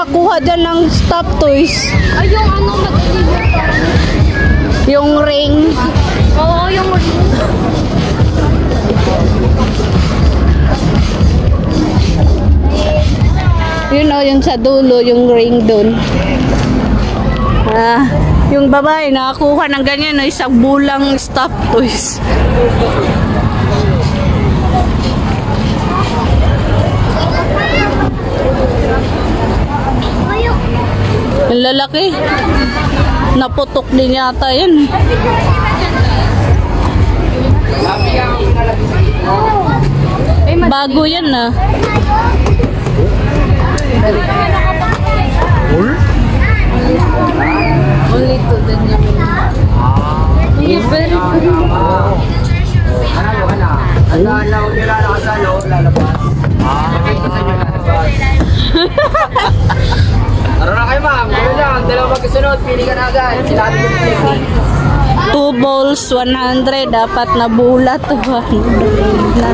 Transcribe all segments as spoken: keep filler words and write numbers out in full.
nakakuha dyan ng stop toys. Ay, yung ano mag-deliver parang. Yung ring. Oo, yung ring. Yun o, yung sa dulo, yung ring dun. Ah, yung babae nakakuha ng ganyan, no, isang bulang stop toys. Ang lalaki. Naputok din yata yan. Bago yan na. Only to the new. Yeah, very good. Ano, ano? Ang lalaw nila nakasalo, lalabas. Ah, ito sa inyo lalabas. Ano na kayo ma'am? Ano lang, dalawa magkasunod, pili ka na agad. Sinabi ko na Two balls, one hundred. Dapat na bulat. two hundred na.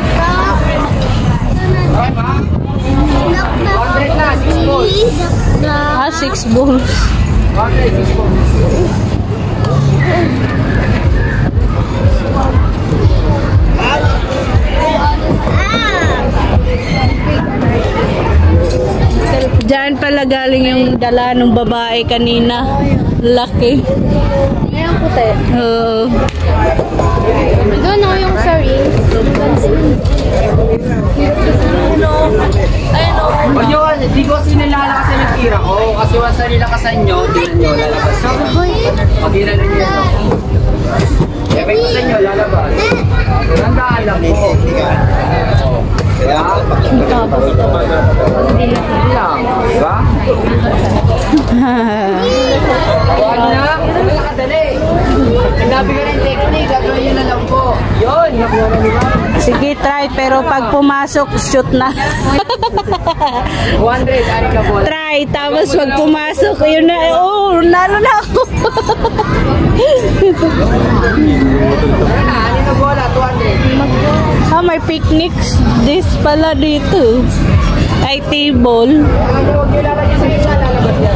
Okay ma'am? one hundred na, six balls. Ah, six balls. one hundred, six balls. Diyan pala galing yung dala ng babae kanina. Laki. Ngayon puti. Oo. Doon o yung sorry. Ayun o. Huwag nyo, di ko sinilalakas ng tira ko. Kasi once na nilakasan nyo, tingnan nyo, lalabas. Pag inanan nyo. Efect sa inyo, lalabas. Tandaan lang po. Kaya, hindi lang. Diba? Huwag na, ano nakadali. Sinabi ka rin technique, gagawin nyo na lang po. Yun, nakuha na nila. Sige, try. Pero pag pumasok, shoot na. one hundred, ari ka po. Try. Tapos pag pumasok, yun na. Oh, nalo na ako. Ano na, ano na bola, two hundred. Ah, may picnics. This pala dito. Ay, table. Huwag nyo lalagyan sa gitna, lalabas yan.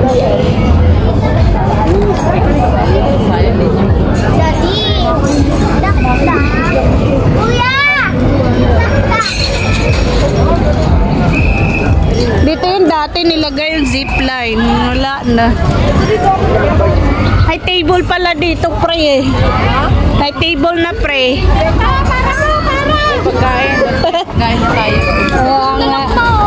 Daddy! Dakta! Kuya! Dakta! Dito yung dati nilagay yung zipline. Wala na. Ay, table pala dito, pre eh. Ay, table na, pre. Pagkain. Pagkain na tayo. Kaya nga.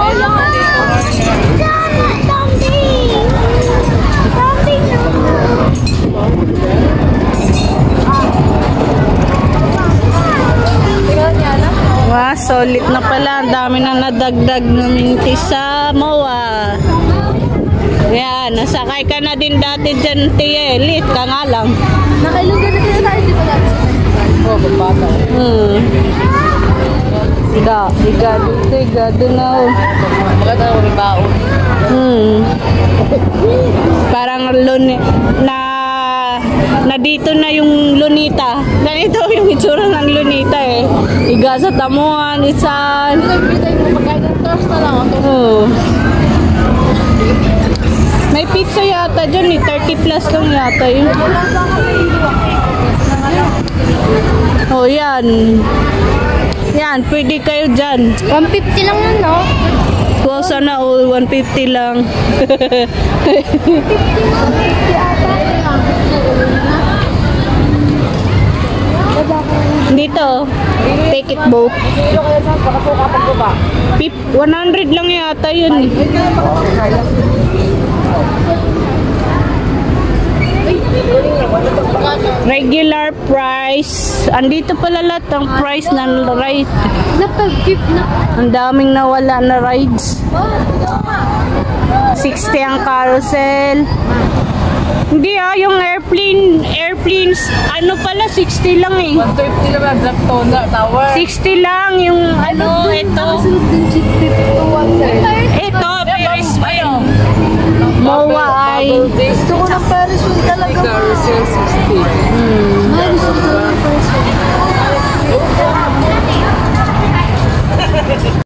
Wow, solid na pala. Ang dami na nadagdag na minti sa Moa. Yan, nasakay ka na din dati dyan, Tia. Lit ka nga lang. Nakailugan na din tayo, di ba dati? Oh, pagbata. Hmm. Iga, iga, dito, iga, doon na. Maganda ako may baon. Hmm. Parang luni, na, na dito na yung lunita. Ganito yung itsura ng lunita eh. Iga sa tamuan, isan. Everytime mo pagkain ng toast na lang ako. Oh. May pizza yata dyan eh. thirty plus lang yata yun. Oh, yan. Yan, pwede kayo dyan. one fifty lang yun, no? Wow, sana all one fifty lang. Dito, take it boat. one hundred lang yata yun. Regular price. Andito pala lahat ang price ng ride. Napag-gift na. Ang daming nawala na rides. sixty ang carousel. Hindi ah, yung airplane, airplanes, ano pala, sixty lang eh. one fifty naman, drop tower. sixty lang yung ano, ito. Ito, Paris Moa ay Gusto ko ng Paris Wheel talaga. Carousel,